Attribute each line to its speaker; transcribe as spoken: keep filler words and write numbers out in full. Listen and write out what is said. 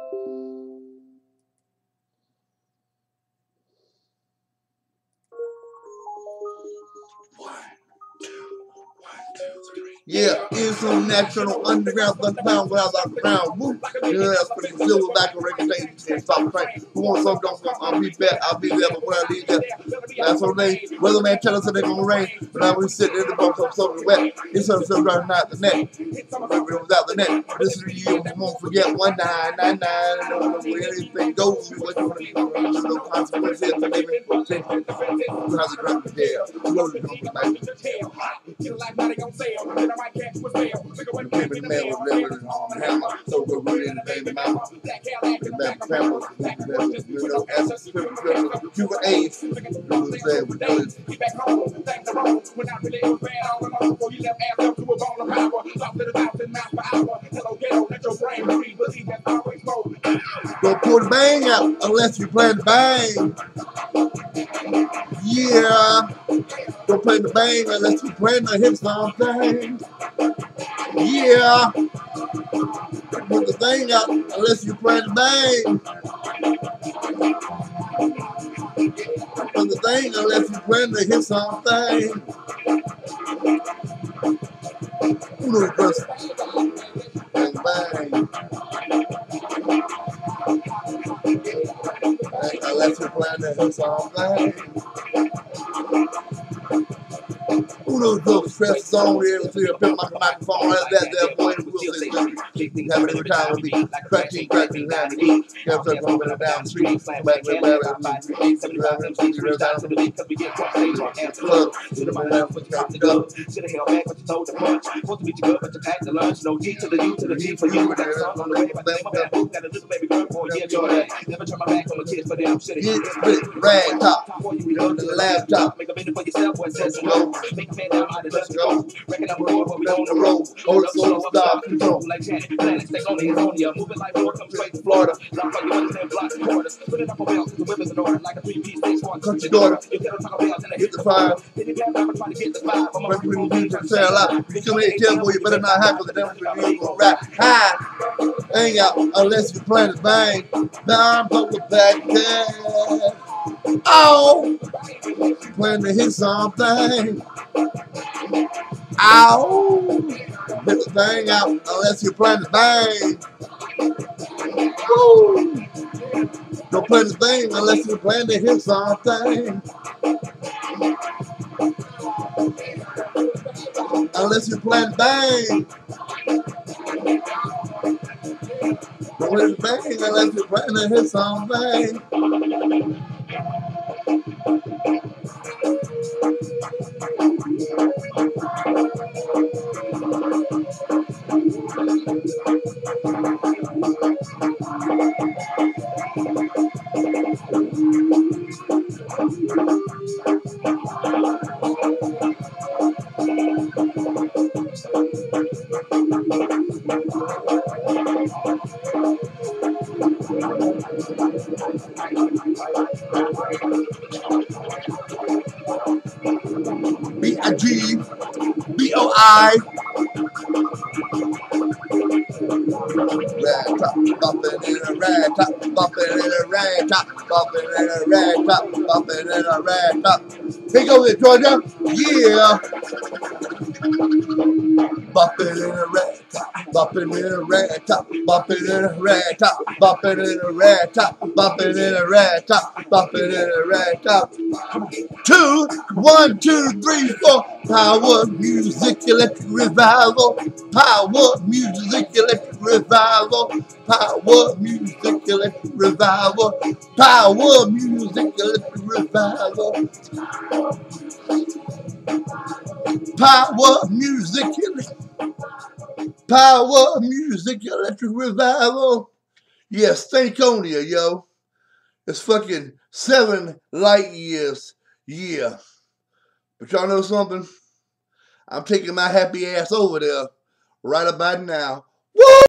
Speaker 1: Yeah, it's a national underground, the pound without the crown. Woo! Yeah, that's pretty silver back on reputation and stop train. Who wants some don't want, I'll be back, I'll be there, but when I leave there, that's what they, weatherman tell us that they're gonna rain, but now we sit in the box of something wet. It's something running out the net. Without the net, this is the year we won't forget one nine nine nine. And don't know where anything goes. We wait for the no consequences for living for ten. You have to drop the jail. You go to the back. The man was living in home hammer. So we're really in the baby mama. The back family. You know, as a scripture, Cuba Ace. You know, say we do it. When I really was bad all along before you left ass up to a ball of power. Lost to the thousand miles per hour. Hello, ghetto, let your brain breathe. Believe that's always more. Don't pull the bang out unless you play the bang. Yeah. Don't play the bang unless you play the hip song thing. Yeah. Don't pull the bang out unless you play the bang. Don't pull the thing unless you play the hip song thing. Who knows best? Bang, bang. Bang, unless you're playing the hip song thing. Who knows those stress on there to your pimp my microphone like that there boy will say something. Have it every time with me. Cracking, cracking, down the beat. Kept up going down the street. Back with back with seventy-five sixty real down to the beat because we get caught stage on amp club. To the right now, put you out the go. Should have held back what you told the punch. Supposed to be good, but you packed the lunch. No G to the U to the G for you. That song on the way. But they my bad boo. Got a little baby girl for yeah, Jordan. Never turn my back on my kids, but damn shit. Get split, rag top. You know the laptop. Make a minute for yourself, boy. Says hello. Make a man down out of the go. Reckon I'm road, but we on the road. Hold up, slow, stop, control. Like Janet, planet, stay on the Antonia. Moving like Lord, come straight to Florida. Drop like you understand block quarters. Put it up on bells, the whippers in order. Like a three-piece stage one. Country daughter. You get on top of bells and I hit the fire. Then you can't never try to get the five. I'm a pretty dude to say a lot. You come in here, boy, you better not have because the devil for you gonna rap high. Hang out unless you play the bang. Now I'm poking back there. Oh! Playing the hit something. Ow! Get the thing out unless you're playing the bang. Woo! Don't play the thing unless you're playing the hit something. Unless you're playing the bang. Don't play the bang unless you're playing the hit something. B I G B O I Rag top, bumping in a rag top, bumping in a rag top, bumping in a rag top, bumping in a rag top. Here goes it, Georgia. Yeah. Bumping in a rag top, bumping in a rag top, bumping in a rag top, bumping in a rag top, bumping in a rag top, bumping in a rag top. Two, one, two, three, four. Power music, electric revival. Power music, electric revival. Power music, electric revival. Power music, electric revival. Power music, power music, electric revival. Yes, Stankonia, yo. It's fucking seven light years. Yeah. But y'all know something? I'm taking my happy ass over there right about now. Woo!